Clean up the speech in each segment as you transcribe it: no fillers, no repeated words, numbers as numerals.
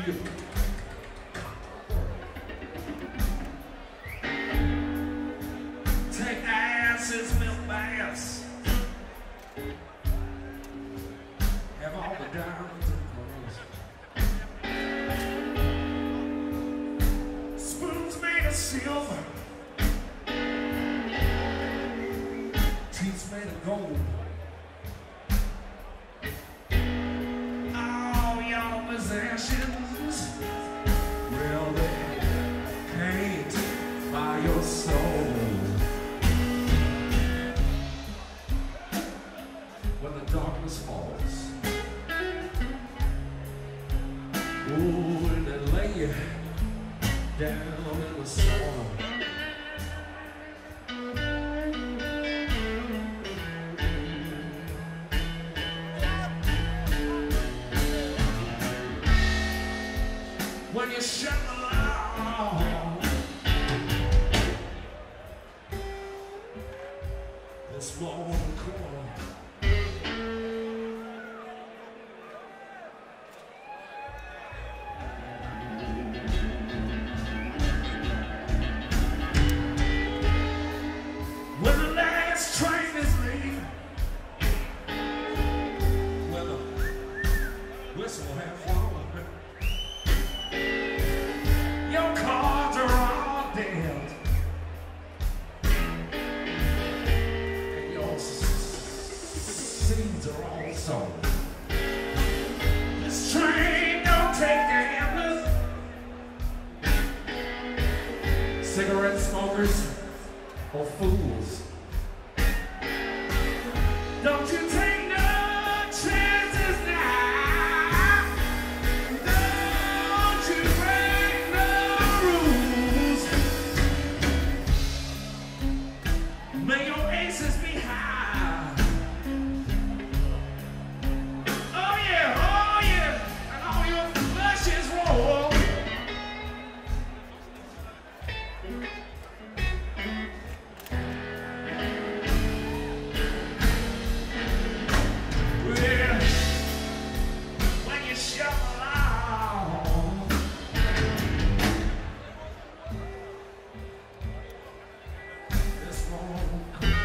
you. Take asses, milk baths. Have all the diamonds and pearls. Spoons made of silver. Teeth made of gold. All your possessions, well, they can't buy your soul. When the darkness falls, ooh, and they lay you down in the soil. When you shut the law, this morning corner. When the last train is leaving, when the whistle has flown, your cards are all dealt, and your seeds are all sold. This train don't take gamblers, cigarette smokers, or fools. Don't you take no chances now. Don't you break no rules. May your aces be high. Oh yeah, and all your flushes roll. When you shuffle on, this won't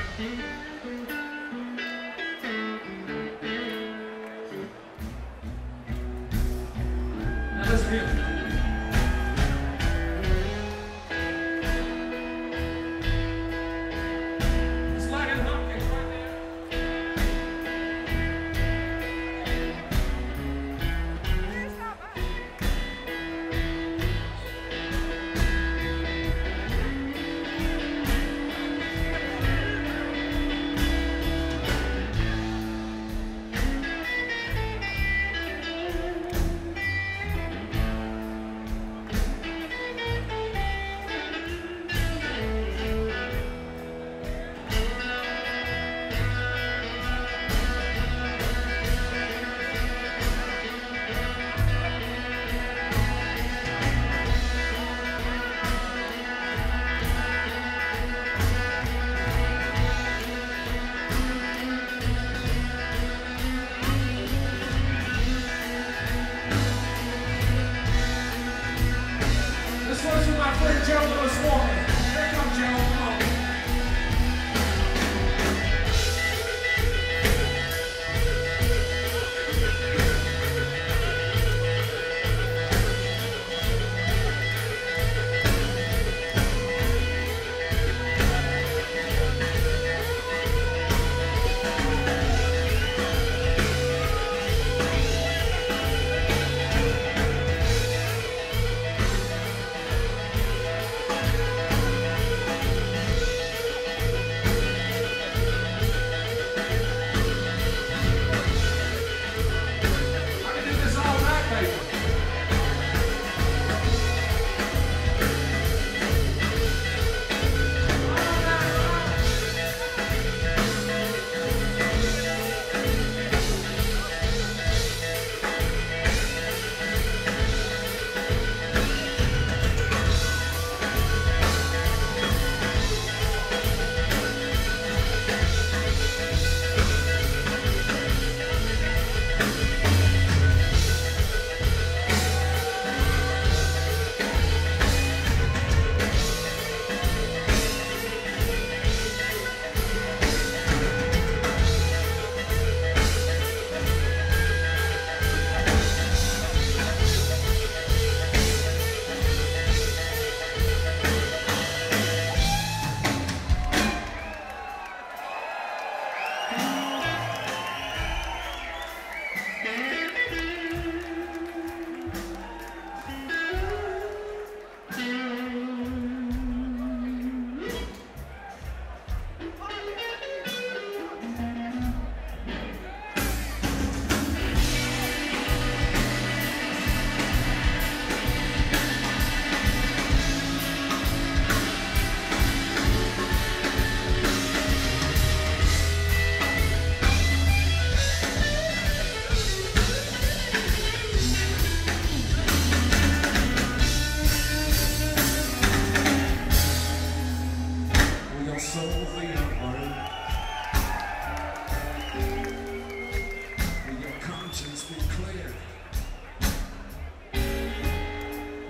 now listen here. It's like a pumpkin right there.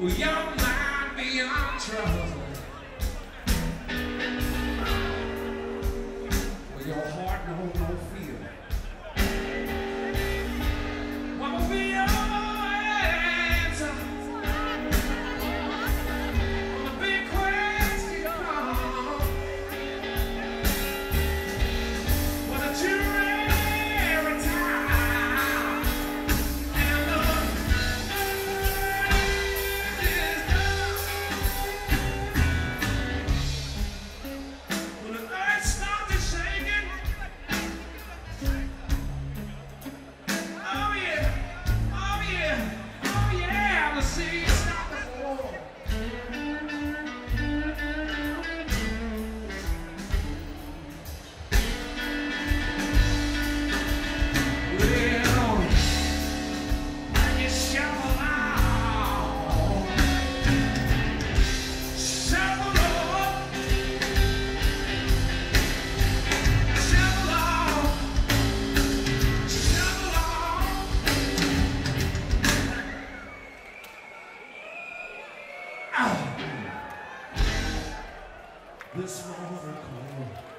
Well, your mind beyond trouble. Well, your heart knows no fear. What will be your answer on the big question? What a jury time and the this morning.